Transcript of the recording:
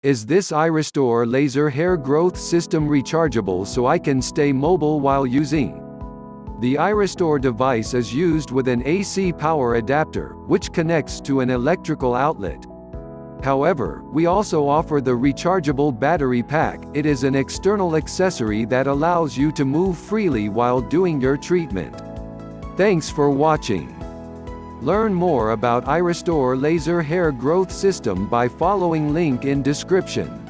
Is this iRestore laser hair growth system rechargeable so I can stay mobile while using? The iRestore device is used with an AC power adapter, which connects to an electrical outlet. However, we also offer the Rechargeable Battery Pack. It is an external accessory that allows you to move freely while doing your treatment. Thanks for watching. Learn more about iRestore laser hair growth system by following link in description.